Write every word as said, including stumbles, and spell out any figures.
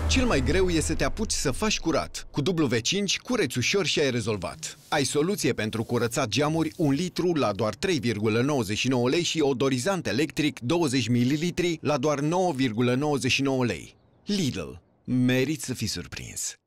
Cel mai greu e să te apuci să faci curat. Cu W cinci cureți ușor și ai rezolvat. Ai soluție pentru curățat geamuri un litru la doar trei virgulă nouăzeci și nouă lei și odorizant electric douăzeci de mililitri la doar nouă virgulă nouăzeci și nouă lei. Lidl. Meriți să fii surprins!